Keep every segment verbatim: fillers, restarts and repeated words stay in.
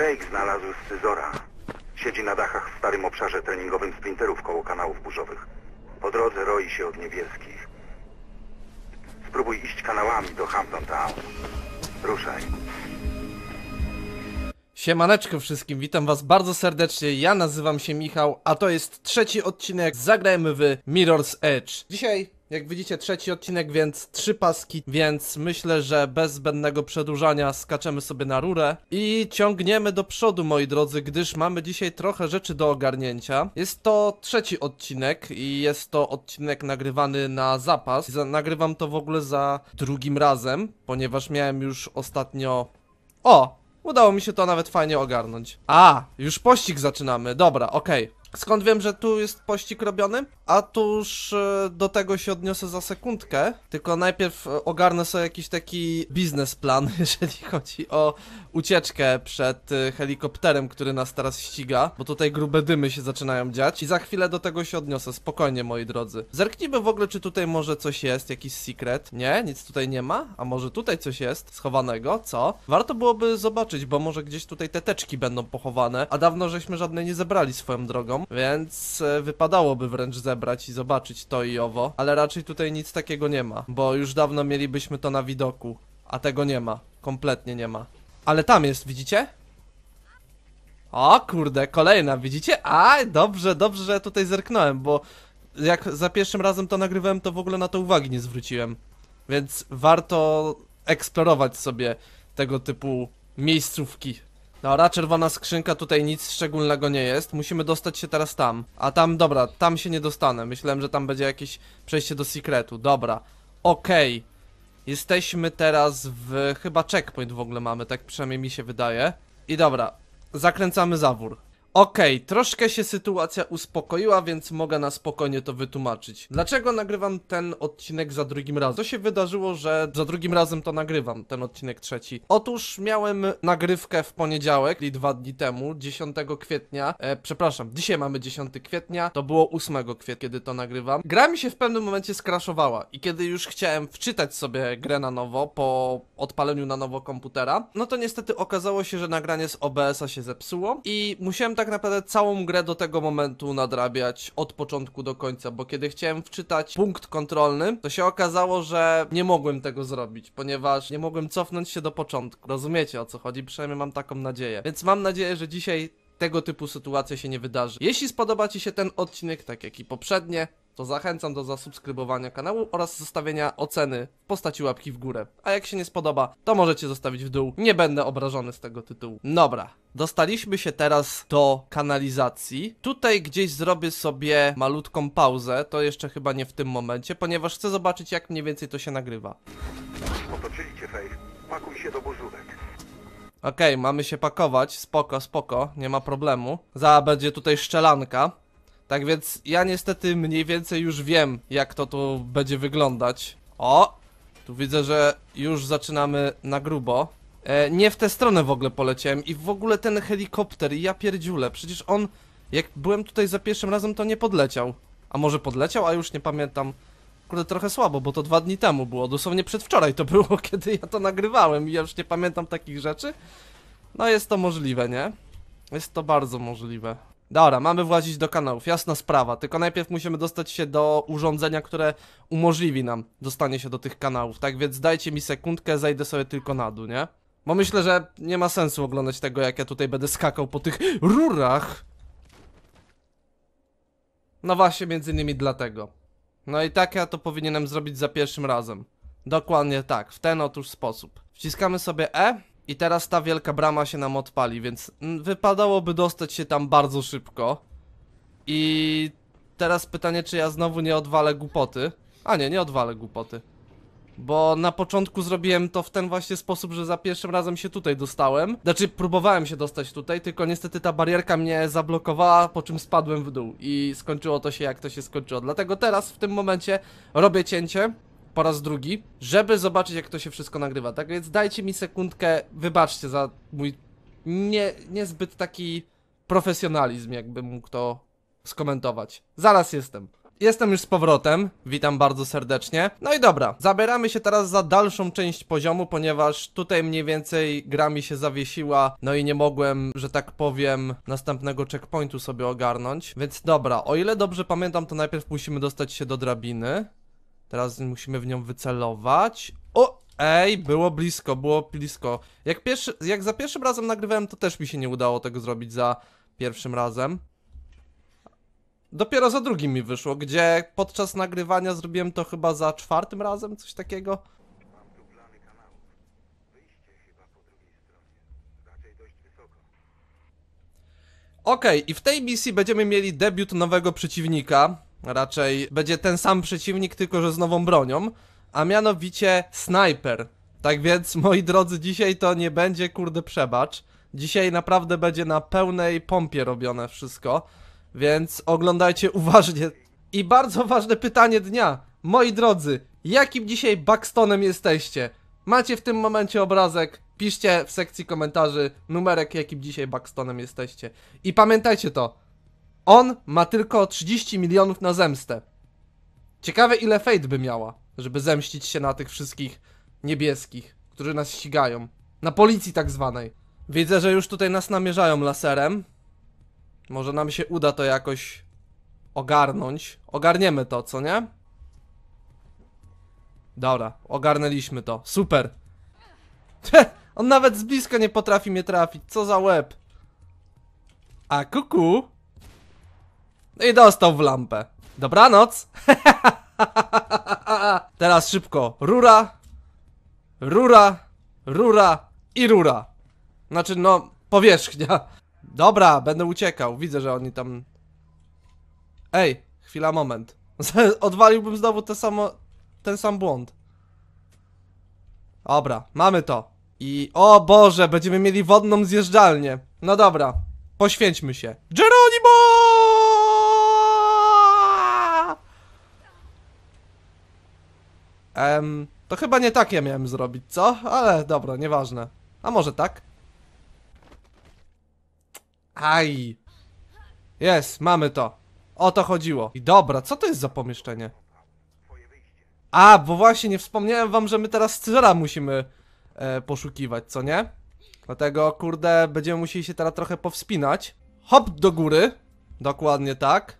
Drake znalazł scyzora. Siedzi na dachach w starym obszarze treningowym sprinterów koło kanałów burzowych. Po drodze roi się od niebieskich. Spróbuj iść kanałami do Hampton Town. Ruszaj. Siemaneczko wszystkim, witam was bardzo serdecznie, ja nazywam się Michał, a to jest trzeci odcinek, zagrajmy w Mirror's Edge. Dzisiaj, jak widzicie, trzeci odcinek, więc trzy paski, więc myślę, że bez zbędnego przedłużania skaczemy sobie na rurę i ciągniemy do przodu, moi drodzy, gdyż mamy dzisiaj trochę rzeczy do ogarnięcia. Jest to trzeci odcinek i jest to odcinek nagrywany na zapas. Nagrywam to w ogóle za drugim razem, ponieważ miałem już ostatnio... O! Udało mi się to nawet fajnie ogarnąć. A, już pościg zaczynamy. Dobra, okej. Okay. Skąd wiem, że tu jest pościg robiony? Otóż e, do tego się odniosę za sekundkę. Tylko najpierw e, ogarnę sobie jakiś taki biznesplan, jeżeli chodzi o ucieczkę przed e, helikopterem, który nas teraz ściga. Bo tutaj grube dymy się zaczynają dziać. I za chwilę do tego się odniosę. Spokojnie, moi drodzy. Zerknijmy w ogóle, czy tutaj może coś jest, jakiś secret. Nie, nic tutaj nie ma. A może tutaj coś jest schowanego? Co? Warto byłoby zobaczyć, bo może gdzieś tutaj te teczki będą pochowane. A dawno żeśmy żadnej nie zebrali swoją drogą. Więc e, wypadałoby wręcz zebrać i zobaczyć to i owo. Ale raczej tutaj nic takiego nie ma, bo już dawno mielibyśmy to na widoku. A tego nie ma, kompletnie nie ma. Ale tam jest, widzicie? O kurde, kolejna, widzicie? A, dobrze, dobrze, że ja tutaj zerknąłem, bo jak za pierwszym razem to nagrywałem, to w ogóle na to uwagi nie zwróciłem. Więc warto eksplorować sobie tego typu miejscówki. Dobra, czerwona skrzynka, tutaj nic szczególnego nie jest. Musimy dostać się teraz tam. A tam, dobra, tam się nie dostanę. Myślałem, że tam będzie jakieś przejście do secretu. Dobra, okej. Okay. Jesteśmy teraz w... chyba checkpoint w ogóle mamy, tak przynajmniej mi się wydaje. I dobra, zakręcamy zawór. Okej, okay, troszkę się sytuacja uspokoiła, więc mogę na spokojnie to wytłumaczyć. Dlaczego nagrywam ten odcinek za drugim razem? To się wydarzyło, że za drugim razem to nagrywam, ten odcinek trzeci. Otóż miałem nagrywkę w poniedziałek, czyli dwa dni temu, dziesiątego kwietnia. E, przepraszam, dzisiaj mamy dziesiątego kwietnia, to było ósmego kwietnia, kiedy to nagrywam. Gra mi się w pewnym momencie skraszowała i kiedy już chciałem wczytać sobie grę na nowo, po odpaleniu na nowo komputera, no to niestety okazało się, że nagranie z O B S a się zepsuło i musiałem tak tak naprawdę całą grę do tego momentu nadrabiać od początku do końca, bo kiedy chciałem wczytać punkt kontrolny, to się okazało, że nie mogłem tego zrobić, ponieważ nie mogłem cofnąć się do początku. Rozumiecie, o co chodzi? Przynajmniej mam taką nadzieję. Więc mam nadzieję, że dzisiaj tego typu sytuacja się nie wydarzy. Jeśli spodoba ci się ten odcinek, tak jak i poprzednie, to zachęcam do zasubskrybowania kanału oraz zostawienia oceny w postaci łapki w górę. A jak się nie spodoba, to możecie zostawić w dół. Nie będę obrażony z tego tytułu. Dobra, dostaliśmy się teraz do kanalizacji. Tutaj gdzieś zrobię sobie malutką pauzę, to jeszcze chyba nie w tym momencie, ponieważ chcę zobaczyć, jak mniej więcej to się nagrywa. Otoczyli cię, Faith. Pakuj się do burzówek. Okej, okay, mamy się pakować, spoko, spoko, nie ma problemu. Zaraz będzie tutaj szczelanka. Tak więc ja niestety mniej więcej już wiem, jak to tu będzie wyglądać. O! Tu widzę, że już zaczynamy na grubo. E, nie w tę stronę w ogóle poleciałem i w ogóle ten helikopter, ja pierdziule, przecież on, jak byłem tutaj za pierwszym razem, to nie podleciał. A może podleciał, a już nie pamiętam. Kurde, trochę słabo, bo to dwa dni temu było, dosłownie przedwczoraj to było, kiedy ja to nagrywałem i ja już nie pamiętam takich rzeczy. No jest to możliwe, nie? Jest to bardzo możliwe. Dobra, mamy włazić do kanałów, jasna sprawa, tylko najpierw musimy dostać się do urządzenia, które umożliwi nam dostanie się do tych kanałów, tak więc dajcie mi sekundkę, zejdę sobie tylko na dół, nie? Bo myślę, że nie ma sensu oglądać tego, jak ja tutaj będę skakał po tych rurach. No właśnie, między innymi dlatego. No i tak ja to powinienem zrobić za pierwszym razem. Dokładnie tak, w ten otóż sposób. Wciskamy sobie E. I teraz ta wielka brama się nam odpali, więc wypadałoby dostać się tam bardzo szybko. I teraz pytanie, czy ja znowu nie odwalę głupoty. A nie, nie odwalę głupoty. Bo na początku zrobiłem to w ten właśnie sposób, że za pierwszym razem się tutaj dostałem. Znaczy próbowałem się dostać tutaj, tylko niestety ta barierka mnie zablokowała, po czym spadłem w dół. I skończyło to się jak to się skończyło. Dlatego teraz w tym momencie robię cięcie po raz drugi, żeby zobaczyć, jak to się wszystko nagrywa. Tak więc dajcie mi sekundkę, wybaczcie za mój nie, niezbyt taki profesjonalizm, jakbym mógł to skomentować. Zaraz jestem. Jestem już z powrotem, witam bardzo serdecznie. No i dobra, zabieramy się teraz za dalszą część poziomu, ponieważ tutaj mniej więcej gra mi się zawiesiła. No i nie mogłem, że tak powiem, następnego checkpointu sobie ogarnąć. Więc dobra, o ile dobrze pamiętam, to najpierw musimy dostać się do drabiny. Teraz musimy w nią wycelować. O! Ej, było blisko, było blisko. Jak, pierwszy, jak za pierwszym razem nagrywałem, to też mi się nie udało tego zrobić za pierwszym razem. Dopiero za drugim mi wyszło, gdzie podczas nagrywania zrobiłem to chyba za czwartym razem, coś takiego. Mam tu plany kanałów. Wyjście chyba po drugiej stronie. Raczej dość wysoko. Okej, i w tej misji będziemy mieli debiut nowego przeciwnika. Raczej będzie ten sam przeciwnik, tylko że z nową bronią. A mianowicie snajper. Tak więc, moi drodzy, dzisiaj to nie będzie, kurde, przebacz. Dzisiaj naprawdę będzie na pełnej pompie robione wszystko. Więc oglądajcie uważnie. I bardzo ważne pytanie dnia. Moi drodzy, jakim dzisiaj Buxtonem jesteście? Macie w tym momencie obrazek? Piszcie w sekcji komentarzy numerek, jakim dzisiaj Buxtonem jesteście. I pamiętajcie to. On ma tylko trzydzieści milionów na zemstę. Ciekawe, ile Fate by miała, żeby zemścić się na tych wszystkich niebieskich, którzy nas ścigają. Na policji tak zwanej. Widzę, że już tutaj nas namierzają laserem. Może nam się uda to jakoś ogarnąć. Ogarniemy to, co nie? Dobra, ogarnęliśmy to. Super. Heh, on nawet z bliska nie potrafi mnie trafić. Co za łeb. A kuku. No i dostał w lampę. Dobranoc. Teraz szybko. Rura. Rura. Rura. I rura. Znaczy, no, powierzchnia. Dobra, będę uciekał. Widzę, że oni tam... Ej, chwila, moment. Odwaliłbym znowu te samo... ten sam błąd. Dobra, mamy to. I... o Boże, będziemy mieli wodną zjeżdżalnię. No dobra, poświęćmy się. Geronimo! Em, to chyba nie tak ja miałem zrobić, co? Ale dobra, nieważne. A może tak? Aj. Jest, mamy to. O to chodziło. I dobra, co to jest za pomieszczenie? A, bo właśnie nie wspomniałem wam, że my teraz scyzora musimy e, poszukiwać, co nie? Dlatego, kurde, będziemy musieli się teraz trochę powspinać. Hop, do góry. Dokładnie tak.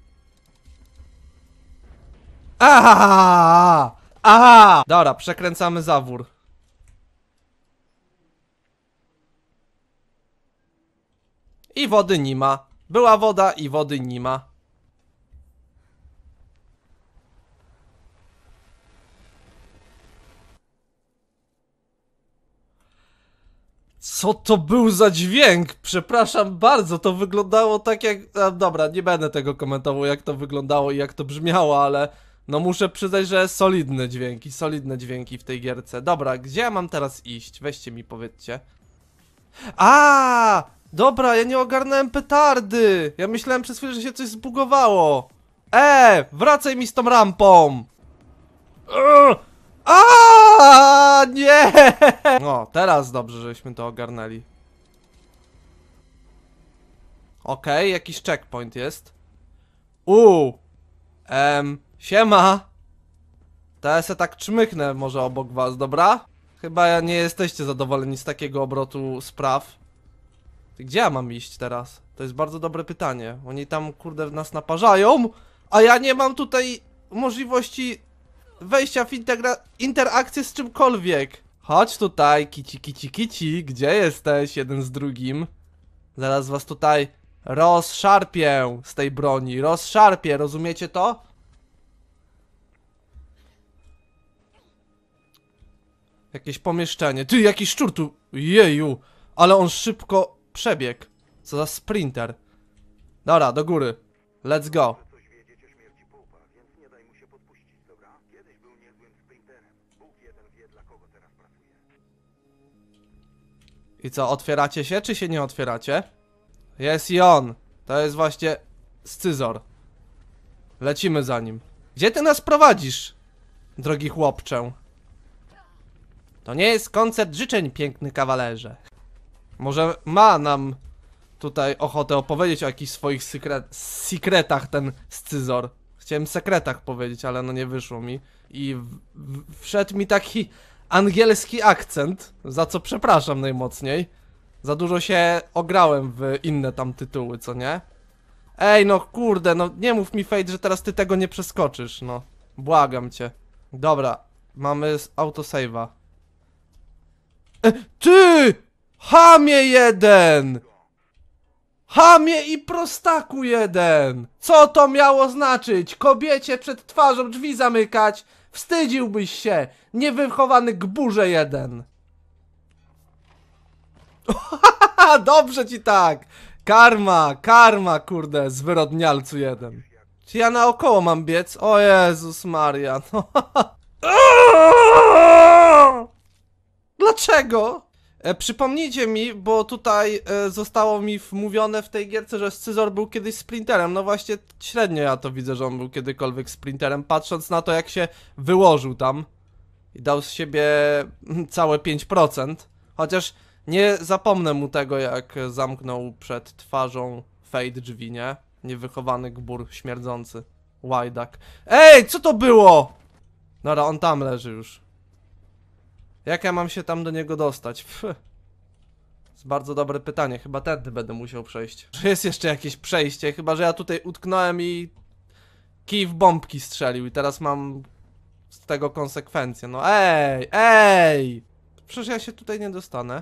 Aha! Aha! Dobra, przekręcamy zawór. I wody nie ma. Była woda i wody nie ma. Co to był za dźwięk? Przepraszam bardzo, to wyglądało tak jak... A, dobra, nie będę tego komentował, jak to wyglądało i jak to brzmiało, ale... no muszę przyznać, że solidne dźwięki, solidne dźwięki w tej gierce. Dobra, gdzie ja mam teraz iść? Weźcie mi, powiedzcie. A, dobra, ja nie ogarnąłem petardy. Ja myślałem przez chwilę, że się coś zbugowało. E, wracaj mi z tą rampą. A, nie. No, teraz dobrze, żeśmy to ogarnęli. Okej, okay, jakiś checkpoint jest. Uuu. Em, siema. To ja se tak czmychnę może obok was, dobra? Chyba nie jesteście zadowoleni z takiego obrotu spraw. Gdzie ja mam iść teraz? To jest bardzo dobre pytanie. Oni tam, kurde, nas naparzają, a ja nie mam tutaj możliwości wejścia w interakcję z czymkolwiek. Chodź tutaj, kici, kici, kici. Gdzie jesteś? Jeden z drugim. Zaraz was tutaj rozszarpię z tej broni. Rozszarpię, rozumiecie to? Jakieś pomieszczenie. Ty, jakiś szczur tu. Jeju. Ale on szybko przebiegł. Co za sprinter. Dobra, do góry. Let's go. Coś wiedzieć o śmierci Pope'a, więc nie daj mu się podpuścić, dobra? Kiedyś był niezłym sprinterem. Bóg jeden wie, dla kogo teraz pracuje. I co, otwieracie się, czy się nie otwieracie? Jest i on. To jest właśnie scyzor. Lecimy za nim. Gdzie ty nas prowadzisz, drogi chłopczę? To nie jest koncert życzeń, piękny kawalerze. Może ma nam tutaj ochotę opowiedzieć o jakichś swoich sekret sekretach ten scyzor. Chciałem sekretach powiedzieć, ale no nie wyszło mi. I w, w, wszedł mi taki angielski akcent, za co przepraszam najmocniej. Za dużo się ograłem w inne tam tytuły, co nie? Ej, no kurde, no nie mów mi Fate, że teraz ty tego nie przeskoczysz, no. Błagam cię. Dobra, mamy autosave'a. E, ty! Chamie jeden! Chamie i prostaku jeden! Co to miało znaczyć? Kobiecie przed twarzą drzwi zamykać? Wstydziłbyś się! Niewychowany gburze jeden! Dobrze ci tak! Karma, karma, kurde, zwyrodnialcu jeden. Czy ja naokoło mam biec? O Jezus Maria, no. Dlaczego? E, przypomnijcie mi, bo tutaj e, zostało mi wmówione w tej gierce, że Scyzor był kiedyś sprinterem. No właśnie, średnio ja to widzę, że on był kiedykolwiek sprinterem, patrząc na to, jak się wyłożył tam i dał z siebie całe pięć procent. Chociaż nie zapomnę mu tego, jak zamknął przed twarzą Fate drzwi, nie? Niewychowany gbur śmierdzący. Łajdak. Ej, co to było? Dobra, on tam leży już. Jak ja mam się tam do niego dostać? Pff. To jest bardzo dobre pytanie. Chyba tędy będę musiał przejść. Czy jest jeszcze jakieś przejście? Chyba że ja tutaj utknąłem i kij w bombki strzelił i teraz mam z tego konsekwencje. No ej, ej! Przecież ja się tutaj nie dostanę.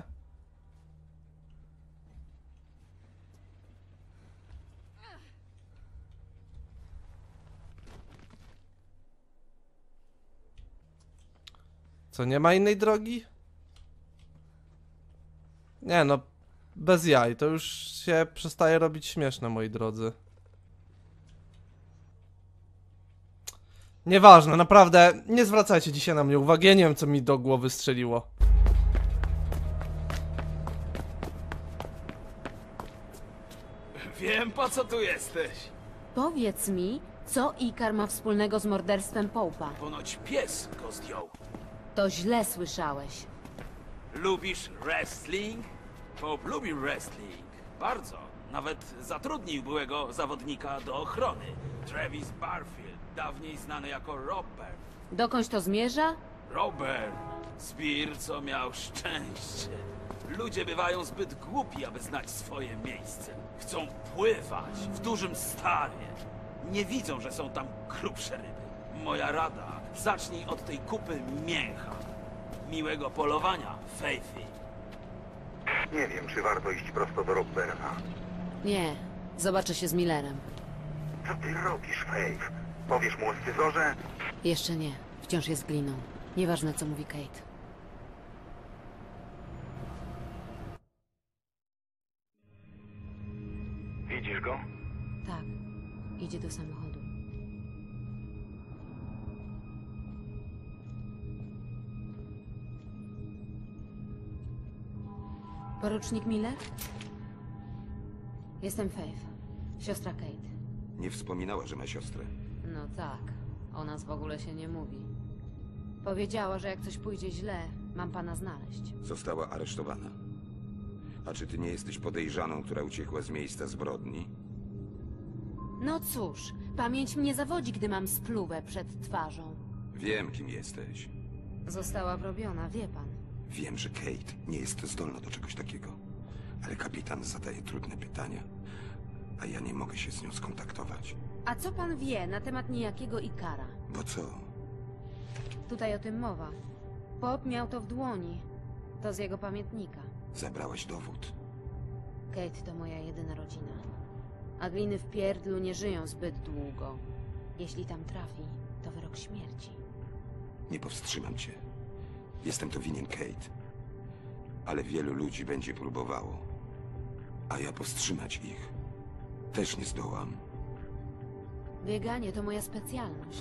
Co, nie ma innej drogi? Nie no, bez jaj, to już się przestaje robić śmieszne, moi drodzy. Nieważne, naprawdę, nie zwracajcie dzisiaj na mnie uwagi, ja nie wiem, co mi do głowy strzeliło. Wiem, po co tu jesteś. Powiedz mi, co Ikar ma wspólnego z morderstwem Pope'a? Ponoć pies go zdjął. To źle słyszałeś. Lubisz wrestling? Pope lubi wrestling. Bardzo. Nawet zatrudnił byłego zawodnika do ochrony. Travis Barfield, dawniej znany jako Robert. Dokądś to zmierza? Robert, zbir, co miał szczęście. Ludzie bywają zbyt głupi, aby znać swoje miejsce. Chcą pływać w dużym stawie. Nie widzą, że są tam grubsze ryby. Moja rada, zacznij od tej kupy mięcha. Miłego polowania, Faithy. Nie wiem, czy warto iść prosto do Roberta. Nie. Zobaczę się z Millerem. Co ty robisz, Faith? Powiesz mu o Scyzorze? Jeszcze nie. Wciąż jest gliną. Nieważne, co mówi Kate. Widzisz go? Tak. Idzie do samochodu. Porucznik Miller? Jestem Faith. Siostra Kate. Nie wspominała, że ma siostrę. No tak. O nas w ogóle się nie mówi. Powiedziała, że jak coś pójdzie źle, mam pana znaleźć. Została aresztowana. A czy ty nie jesteś podejrzaną, która uciekła z miejsca zbrodni? No cóż, pamięć mnie zawodzi, gdy mam spluwę przed twarzą. Wiem, kim jesteś. Została wrobiona, wie pan. Wiem, że Kate nie jest zdolna do czegoś takiego. Ale kapitan zadaje trudne pytania, a ja nie mogę się z nią skontaktować. A co pan wie na temat niejakiego Ikara? Bo co? Tutaj o tym mowa. Pop miał to w dłoni. To z jego pamiętnika. Zabrałaś dowód. Kate to moja jedyna rodzina. A gliny w pierdlu nie żyją zbyt długo. Jeśli tam trafi, to wyrok śmierci. Nie powstrzymam cię. Jestem to winien Kate. Ale wielu ludzi będzie próbowało. A ja powstrzymać ich też nie zdołam. Bieganie to moja specjalność.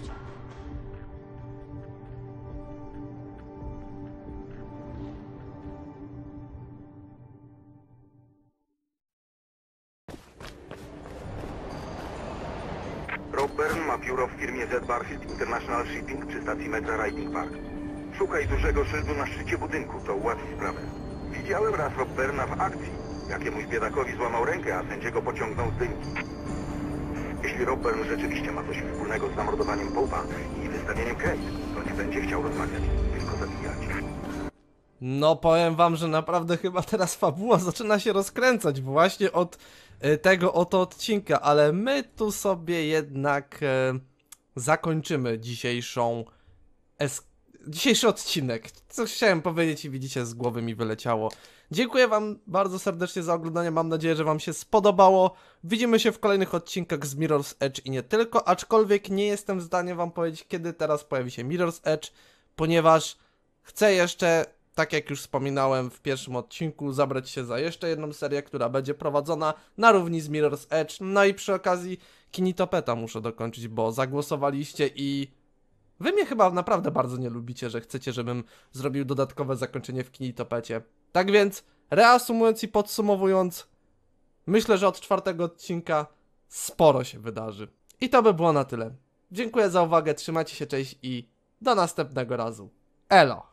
Robert ma biuro w firmie Z Barfield International Shipping przy stacji metra Riding Park. Szukaj dużego szyldu na szczycie budynku, to ułatwi sprawę. Widziałem raz Roberta w akcji. Jakiemuś biedakowi złamał rękę, a sędziego pociągnął z dymki. Jeśli Robert rzeczywiście ma coś wspólnego z zamordowaniem Pope'a i wystawieniem Kate, to nie będzie chciał rozmawiać, tylko zabijać. No powiem wam, że naprawdę chyba teraz fabuła zaczyna się rozkręcać właśnie od y, tego oto odcinka, ale my tu sobie jednak y, zakończymy dzisiejszą es dzisiejszy odcinek. Co chciałem powiedzieć i widzicie, z głowy mi wyleciało. Dziękuję wam bardzo serdecznie za oglądanie, mam nadzieję, że wam się spodobało. Widzimy się w kolejnych odcinkach z Mirror's Edge i nie tylko, aczkolwiek nie jestem w stanie wam powiedzieć, kiedy teraz pojawi się Mirror's Edge, ponieważ chcę jeszcze, tak jak już wspominałem w pierwszym odcinku, zabrać się za jeszcze jedną serię, która będzie prowadzona na równi z Mirror's Edge. No i przy okazji Kinitopeta muszę dokończyć, bo zagłosowaliście i wy mnie chyba naprawdę bardzo nie lubicie, że chcecie, żebym zrobił dodatkowe zakończenie w Kinitopecie. Tak więc, reasumując i podsumowując, myślę, że od czwartego odcinka sporo się wydarzy. I to by było na tyle. Dziękuję za uwagę, trzymajcie się, cześć i do następnego razu. Elo!